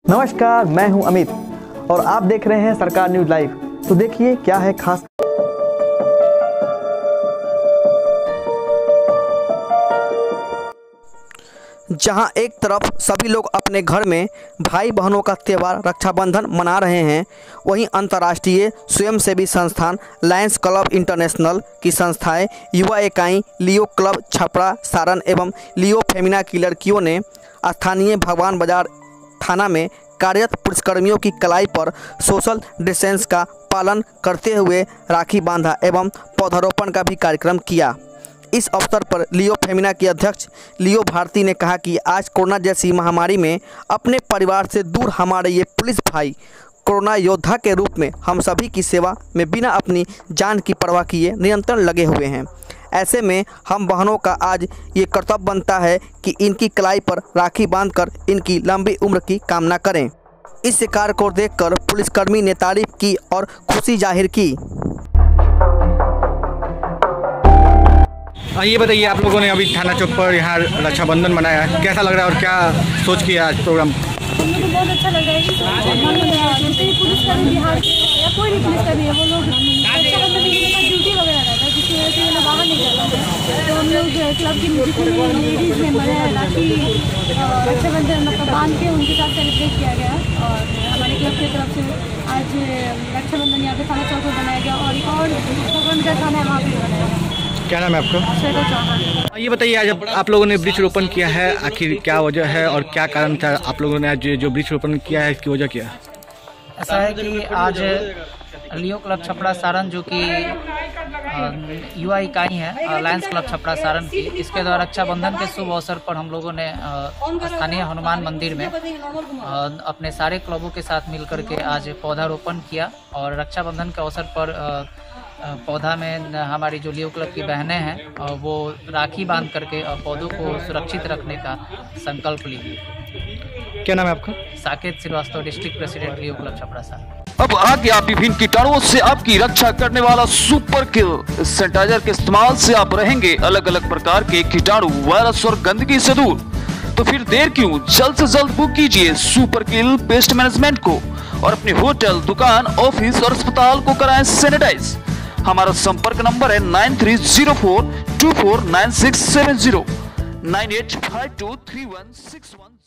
नमस्कार, मैं हूं अमित और आप देख रहे हैं सरकार न्यूज़ लाइव। तो देखिए क्या है खास। जहां एक तरफ सभी लोग अपने घर में भाई बहनों का त्यौहार रक्षाबंधन मना रहे हैं, वहीं अंतर्राष्ट्रीय स्वयंसेवी संस्थान लायंस क्लब इंटरनेशनल की संस्थाएं, युवा इकाई लियो क्लब छपरा सारण एवं लियो फेमिना की लड़कियों ने स्थानीय भगवान बाजार थाना में कार्यरत पुलिसकर्मियों की कलाई पर सोशल डिस्टेंस का पालन करते हुए राखी बांधा एवं पौधारोपण का भी कार्यक्रम किया। इस अवसर पर लियो फेमिना की अध्यक्ष लियो भारती ने कहा कि आज कोरोना जैसी महामारी में अपने परिवार से दूर हमारे ये पुलिस भाई कोरोना योद्धा के रूप में हम सभी की सेवा में बिना अपनी जान की परवाह किए निरंतर लगे हुए हैं। ऐसे में हम बहनों का आज ये कर्तव्य बनता है कि इनकी कलाई पर राखी बांधकर इनकी लंबी उम्र की कामना करें। इस कार्य को देखकर पुलिसकर्मी ने तारीफ की और खुशी जाहिर की। ये बताइए, आप लोगों ने अभी थाना चौक पर यहाँ रक्षाबंधन मनाया है, कैसा लग रहा है और क्या सोच किया आज प्रोग्राम? हम लोग को बहुत अच्छा लग रहा है कि जितने भी पुलिसकर्मी बिहार के या कोई भी पुलिसकर्मी है वो लोग रक्षाबंधन के लिए ड्यूटी वगैरह रहता है, जिसकी वजह से ये लोग बाहर नहीं जा पाते। तो हम लोग क्लब की जितने भी लेडीज़ मेंबर हैं राखी रक्षाबंधन मतलब बांध के उनके साथ सेलिब्रेट किया गया और हमारे क्लब की तरफ से आज रक्षाबंधन यहाँ पे थाना चौक पर बनाया गया और एक और भगवान का थाना है वहाँ पर बनाया गया। क्या नाम है आपका? ये बताइए, आज आप लोगों ने वृक्षारोपण किया है, आखिर क्या वजह है और क्या कारण था आप लोगों ने आज जो वृक्षारोपण किया है, इसकी वजह क्या है? ऐसा है कि आज लियो क्लब छपरा सारण जो कि युवा इकाई है लायंस क्लब छपरा सारण की, इसके द्वारा रक्षाबंधन के शुभ अवसर पर हम लोगों ने स्थानीय हनुमान मंदिर में अपने सारे क्लबों के साथ मिलकर के आज पौधारोपण किया और रक्षाबंधन के अवसर पर पौधा में हमारी जो लियो क्लब की बहनें हैं वो राखी बांध करके पौधों को सुरक्षित रखने का संकल्प ली। क्या नाम है आपका? Saket Srivastava, district president Leo club Chhapra Saran. अब आ गया विभिन्न कीटाणुओं से आपकी रक्षा करने वाला सुपर किल। इस सैनिटाइजर के इस्तेमाल से आप रहेंगे अलग अलग प्रकार के कीटाणु, वायरस और गंदगी से दूर। तो फिर देर क्यों, जल्द से जल्द बुक कीजिए सुपर किल पेस्ट मैनेजमेंट को और अपने होटल, दुकान, ऑफिस और अस्पताल को कराएं सैनिटाइज। हमारा संपर्क नंबर है 9304249670 98523161।